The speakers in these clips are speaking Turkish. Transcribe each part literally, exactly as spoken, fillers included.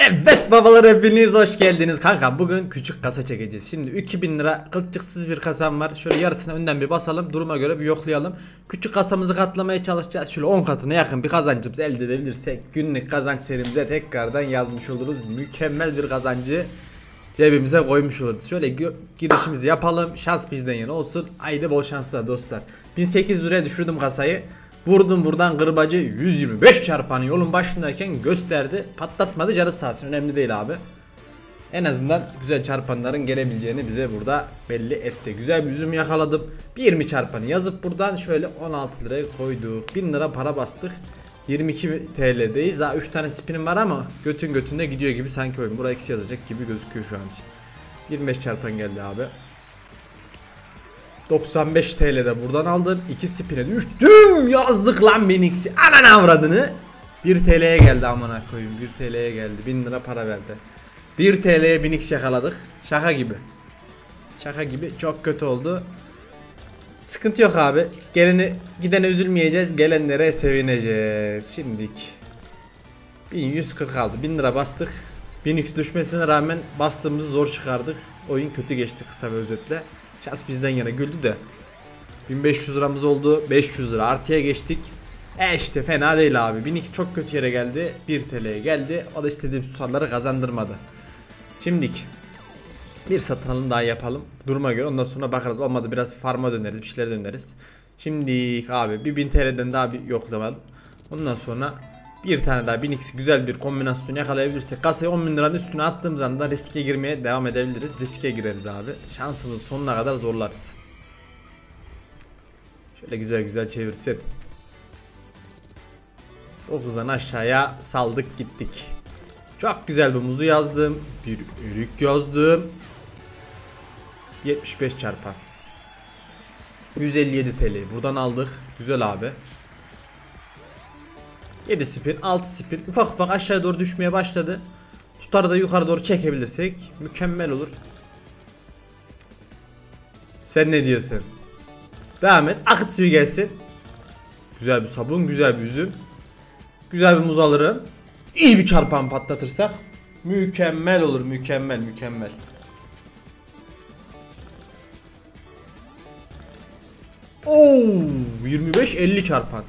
Evet babalar, hepiniz hoş geldiniz. Kanka bugün küçük kasa çekeceğiz. Şimdi iki bin lira kılçıksız bir kasam var. Şöyle yarısını önden bir basalım, duruma göre bir yoklayalım. Küçük kasamızı katlamaya çalışacağız. Şöyle on katına yakın bir kazancımız elde edebilirsek günlük kazanç serimize tekrardan yazmış oluruz. Mükemmel bir kazancı cebimize koymuş oluruz. Şöyle girişimizi yapalım, şans bizden yana olsun. Haydi bol şanslar dostlar. bin sekiz yüz liraya düşürdüm kasayı. Vurdum buradan kırbacı, yüz yirmi beş çarpanı yolun başındayken gösterdi. Patlatmadı, canı sağ olsun, önemli değil abi. En azından güzel çarpanların gelebileceğini bize burada belli etti. Güzel bir üzüm yakaladım. Bir yirmi çarpanı yazıp buradan şöyle on altı liraya koyduk. bin lira para bastık. yirmi iki T L'deyiz. Daha üç tane spinim var ama götün götünde gidiyor gibi sanki oyun. Buraya eksi yazacak gibi gözüküyor şu an için. yirmi beş çarpan geldi abi. doksan beş T L'de buradan aldım. iki spine düştüm. Yazdık lan Benix'i. Ananı avradını. bir T L'ye geldi amına koyayım. bir T L'ye geldi. bin lira para verdi. bir T L'ye Benix yakaladık. Şaka gibi. Şaka gibi. Çok kötü oldu. Sıkıntı yok abi. Geleni gidene üzülmeyeceğiz. Gelenlere sevineceğiz. Şimdilik bin yüz kırk aldı. bin lira bastık. Benix düşmesine rağmen bastığımızı zor çıkardık. Oyun kötü geçti kısa ve özetle. Şans bizden yana güldü de. bin beş yüz liramız oldu. beş yüz lira artıya geçtik. E işte fena değil abi. Benix çok kötü yere geldi. bir T L'ye geldi. O da istediğim tutarları kazandırmadı. Şimdilik bir satın alım daha yapalım. Duruma göre ondan sonra bakarız. Olmadı biraz farma döneriz. Bir şeylere döneriz. Şimdilik abi bir bin T L'den daha bir yoklamalım. Ondan sonra bir tane daha Benix güzel bir kombinasyon yakalayabilirsek kasayı on bin liranın üstüne attığımız anda riske girmeye devam edebiliriz. Riske gireriz abi. Şansımızı sonuna kadar zorlarız. Şöyle güzel güzel çevirsin. dokuzdan aşağıya saldık gittik. Çok güzel bir muzu yazdım. Bir erik yazdım. yetmiş beş çarpan. yüz elli yedi T L buradan aldık. Güzel abi. yedi spin, altı spin ufak ufak aşağı doğru düşmeye başladı. Tutarı da yukarı doğru çekebilirsek mükemmel olur. Sen ne diyorsun? Devam et, akıt suyu gelsin. Güzel bir sabun, güzel bir üzüm. Güzel bir muz alırım. İyi bir çarpan patlatırsak mükemmel olur, mükemmel mükemmel. Oo, yirmi beş elli çarpan.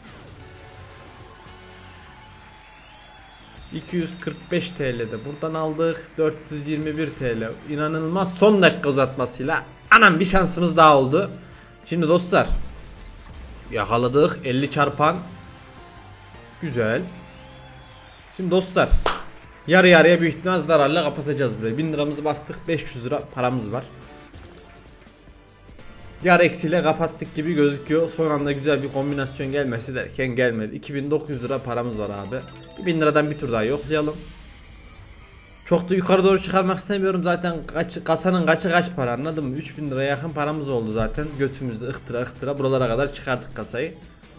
iki yüz kırk beş T L'de buradan aldık. dört yüz yirmi bir T L. İnanılmaz son dakika uzatmasıyla anam bir şansımız daha oldu. Şimdi dostlar yakaladık elli çarpan. Güzel. Şimdi dostlar yarı yarıya büyük ihtimal zararla kapatacağız burayı. bin liramızı bastık, beş yüz lira paramız var. Yarı eksiyle kapattık gibi gözüküyor. Son anda güzel bir kombinasyon gelmesi derken gelmedi. iki bin dokuz yüz lira paramız var abi. bin liradan bir tur daha yoklayalım. Çok da yukarı doğru çıkarmak istemiyorum. Zaten kaç, kasanın kaçı kaç para, anladın mı? üç bin liraya yakın paramız oldu zaten. Götümüzde ıhtıra ıhtıra buralara kadar çıkardık kasayı.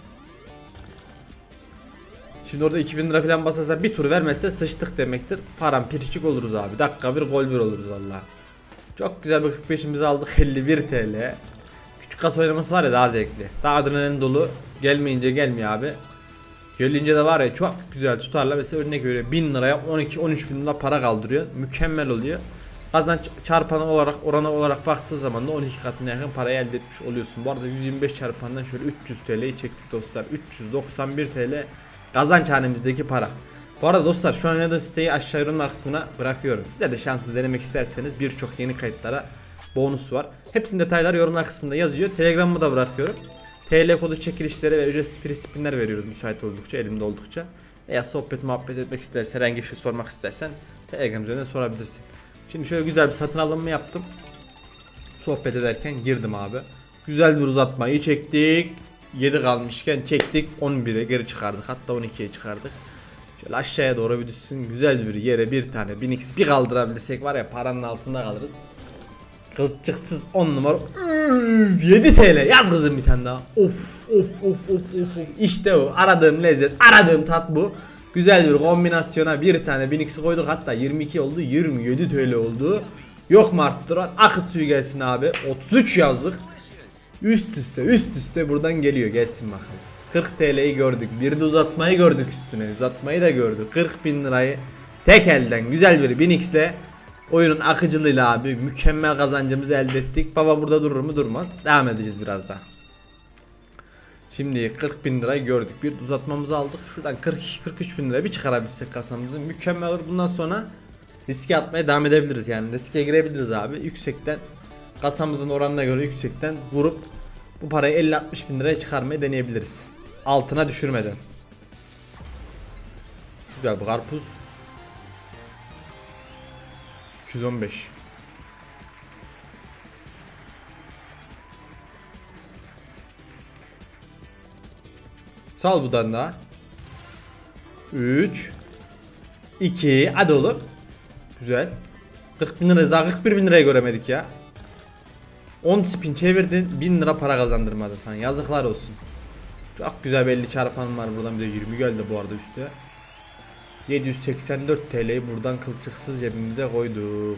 Şimdi orada iki bin lira falan basarsa bir tur vermezse sıçtık demektir. Param pirçik oluruz abi. Dakika bir gol bir oluruz valla. Çok güzel bir kırk beşimizi aldık, elli bir T L. Küçük kasa oynaması var ya daha zevkli. Daha adrenalin dolu. Gelmeyince gelmiyor abi. Gelince de var ya çok güzel tutarla, mesela örnek veriyor bin liraya on iki on üç bin lira para kaldırıyor. Mükemmel oluyor. Kazanç çarpanı olarak, oranı olarak baktığı zaman da on iki katına yakın parayı elde etmiş oluyorsun. Bu arada yüz yirmi beş çarpandan şöyle üç yüz T L'yi çektik dostlar. üç yüz doksan bir T L kazanç hanemizdeki para. Bu arada dostlar şu an oynadığım siteyi aşağı yorumlar kısmına bırakıyorum. Sizler de şanslı denemek isterseniz birçok yeni kayıtlara bonus var. Hepsinin detayları yorumlar kısmında yazıyor. Telegram'ımı da bırakıyorum. T L kodu çekilişleri ve ücretsiz free spinler veriyoruz müsait oldukça, elimde oldukça. Veya sohbet muhabbet etmek istersen, herhangi bir şey sormak istersen Telegram üzerinden sorabilirsin. Şimdi şöyle güzel bir satın alımı yaptım. Sohbet ederken girdim abi. Güzel bir uzatmayı çektik. yedi kalmışken çektik, on bire geri çıkardık, hatta on ikiye çıkardık. Şöyle aşağıya doğru bir düşsün, güzel bir yere bir tane Benix bir kaldırabilirsek var ya paranın altında kalırız. Kılçıksız on numara. Üf, yedi T L yaz kızım bir tane daha. Of of of of of. İşte o aradığım lezzet, aradığım tat bu. Güzel bir kombinasyona bir tane Benix'i koyduk, hatta yirmi iki oldu, yirmi yedi T L oldu. Yok mu arttıran? Akıt suyu gelsin abi. otuz üç yazdık. Üst üste üst üste buradan geliyor, gelsin bakalım. kırk T L'yi gördük, bir de uzatmayı gördük, üstüne uzatmayı da gördük. kırk bin lirayı Tek elden güzel bir bin x'le oyunun akıcılığıyla abi mükemmel kazancımızı elde ettik. Baba burada durur mu? Durmaz. Devam edeceğiz biraz daha. Şimdi kırk bin lirayı gördük. Bir uzatmamızı aldık. Şuradan kırk iki kırk üç bin lira bir çıkarabilsek kasamızı mükemmel olur. Bundan sonra riske atmaya devam edebiliriz. Yani riske girebiliriz abi. Yüksekten kasamızın oranına göre yüksekten vurup bu parayı elli altmış bin liraya çıkarmayı deneyebiliriz. Altına düşürmeden. Güzel bir karpuz. iki yüz on beş. Sal buradan daha. üç iki hadi oğlum. Güzel. kırk bin lira daha kırk bir bin liraya göremedik ya. on spin çevirdin, bin lira para kazandırmadı sana. Yazıklar olsun. Çok güzel belli çarpan var buradan, bir de yirmi geldi bu arada üstüne. yedi yüz seksen dört T L'yi buradan kılçıksız cebimize koyduk.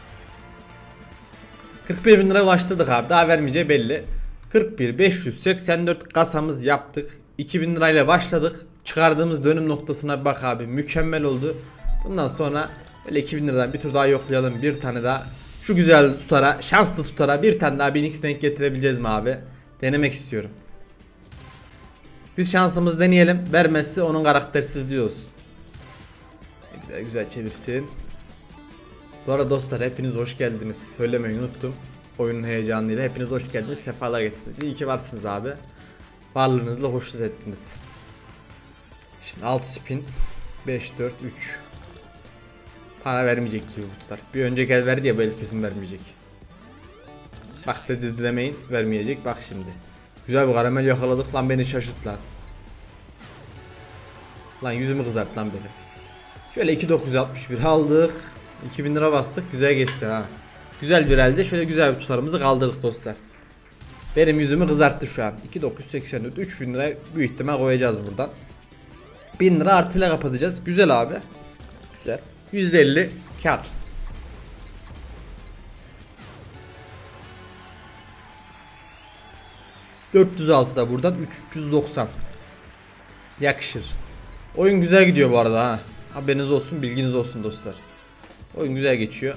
kırk bir bin lira ulaştırdık abi, daha vermeyeceği belli. kırk bir beş yüz seksen dört kasamız yaptık. iki bin lirayla başladık. Çıkardığımız dönüm noktasına bir bak abi, mükemmel oldu. Bundan sonra böyle iki bin liradan bir tur daha yoklayalım, bir tane daha. Şu güzel tutara, şanslı tutara bir tane daha bin x denk getirebileceğiz mi abi? Denemek istiyorum. Biz şansımızı deneyelim. Vermezse onun karaktersizliği olsun. Güzel güzel çevirsin. Bu arada dostlar hepiniz hoş geldiniz. Söylemeyi unuttum. Oyunun heyecanıyla hepiniz hoş geldiniz. Sefalar getirdiniz. İyi ki varsınız abi. Varlığınızla hoşnut ettiniz. Şimdi altı spin. beş dört üç. Para vermeyecek gibi bu tutar. Bir önceki el verdi ya, bu el kesin vermeyecek. Bak dedi demeyin, vermeyecek. Bak şimdi. Güzel bir karamel yakaladık lan, beni şaşırt lan. Lan yüzümü kızart lan beni. Şöyle iki bin dokuz yüz altmış bir aldık. iki bin lira bastık, güzel geçti ha. Güzel bir elde şöyle güzel bir tutarımızı kaldırdık dostlar. Benim yüzümü kızarttı şu an. iki bin dokuz yüz seksen dört, üç bin lira büyük ihtimal koyacağız buradan. bin lira artıyla kapatacağız. Güzel abi. Güzel. yüzde elli kar. dört yüz altı da buradan üç yüz doksan. Yakışır. Oyun güzel gidiyor bu arada ha. Haberiniz olsun, bilginiz olsun dostlar. Oyun güzel geçiyor.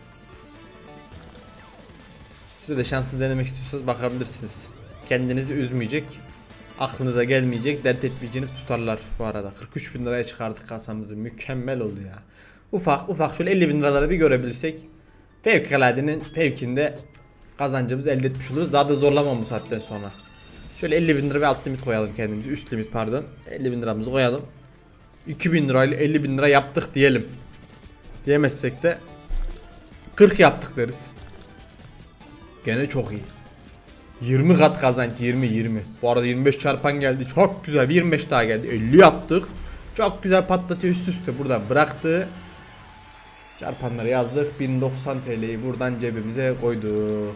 Size de şansınızı denemek istiyorsanız bakabilirsiniz. Kendinizi üzmeyecek, aklınıza gelmeyecek, dert etmeyeceğiniz tutarlar bu arada. kırk üç bin liraya çıkardık kasamızı. Mükemmel oldu ya. Ufak ufak şöyle elli bin liraları bir görebilirsek fevkaladenin fevkinde kazancımızı elde etmiş oluruz. Daha da zorlamam bu saatten sonra. Şöyle elli bin lira ve alt limit koyalım kendimize. Üst limit pardon. elli bin liramızı koyalım. iki bin lirayla elli bin lira yaptık diyelim. Diyemezsek de kırk yaptık deriz. Gene çok iyi. yirmi kat kazanç, yirmi yirmi. Bu arada yirmi beş çarpan geldi. Çok güzel. yirmi beş daha geldi. elli yaptık. Çok güzel patlatıyor üst üste. Buradan bıraktı. Çarpanları yazdık. bin doksan T L'yi buradan cebimize koyduk.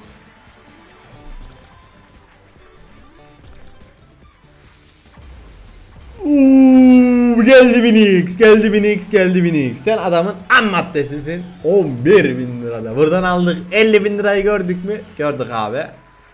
Uuu, geldi bin x, geldi bin x, geldi bin x. Sen adamın an maddesisin. on bir bin lirada. Buradan aldık. elli bin lirayı gördük mü? Gördük abi.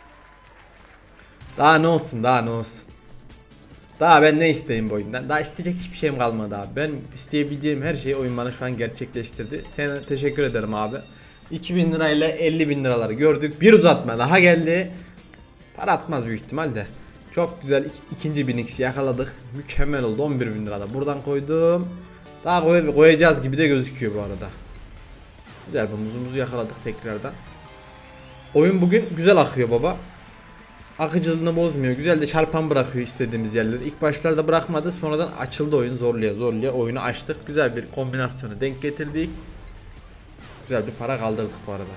Daha ne olsun, daha ne olsun. Daha ben ne isteyeyim bu oyundan? Daha isteyecek hiçbir şeyim kalmadı abi. Ben isteyebileceğim her şeyi oyun bana şu an gerçekleştirdi. Sana teşekkür ederim abi. iki bin lirayla elli bin liraları gördük. Bir uzatma daha geldi. Para atmaz büyük ihtimalle. Çok güzel ik ikinci bin x'i yakaladık. Mükemmel oldu. on bir bin lirada. Buradan koydum. Daha koy koyacağız gibi de gözüküyor bu arada. Güzel bir muzumuzu yakaladık tekrardan. Oyun bugün güzel akıyor baba. Akıcılığını bozmuyor. Güzel de çarpan bırakıyor istediğimiz yerleri. İlk başlarda bırakmadı. Sonradan açıldı oyun. Zorluya zorluya oyunu açtık. Güzel bir kombinasyonu denk getirdik. Güzel bir para kaldırdık bu arada.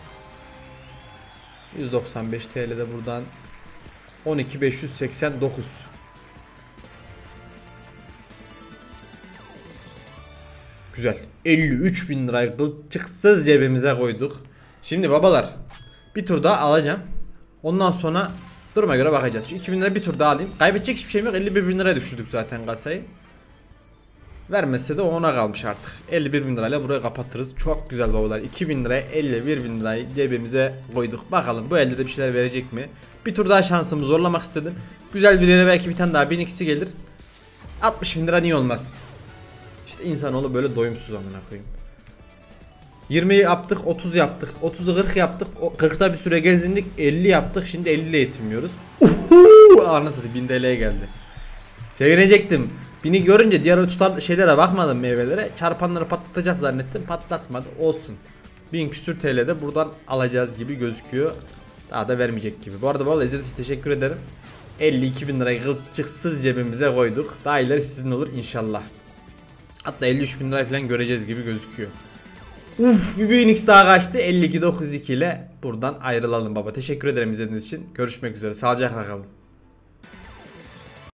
yüz doksan beş T L'de buradan on iki bin beş yüz seksen dokuz. Güzel. elli üç bin lirayı kılçıksız cebimize koyduk. Şimdi babalar bir tur daha alacağım. Ondan sonra duruma göre bakacağız. Şu iki bin lira bir tur daha alayım. Kaybedecek hiçbir şeyim yok. elli bir bin liraya düşürdük zaten kasayı. Vermezse de ona kalmış artık. elli bir bin lirayla burayı kapatırız. Çok güzel babalar. iki bin liraya elli bir bin lirayı cebimize koyduk. Bakalım bu elde de bir şeyler verecek mi? Bir tur daha şansımı zorlamak istedim. Güzel bir yere belki bir tane daha bin x'i gelir. altmış bin lira niye olmasın? İşte insanoğlu böyle doyumsuz amına koyayım. yirmi yaptık, otuz yaptık, otuzu kırk yaptık, kırkta bir süre gezindik, elli yaptık, şimdi elli ile yetinmiyoruz. Uhu! Anasını bin T L'ye geldi. Sevinecektim. Bini görünce diğer o tutar şeylere bakmadım, meyvelere. Çarpanları patlatacak zannettim, patlatmadı, olsun. bin küsür T L'de buradan alacağız gibi gözüküyor. Daha da vermeyecek gibi. Bu arada vallahi izlediğiniz için teşekkür ederim. elli iki bin lirayı kılçıksız cebimize koyduk. Daha ileri sizin olur inşallah. Hatta elli üç bin lira falan göreceğiz gibi gözüküyor. Uf, bir Phoenix daha kaçtı. elli iki dokuz iki ile buradan ayrılalım baba. Teşekkür ederim izlediğiniz için. Görüşmek üzere. Sağlıcakla kalın.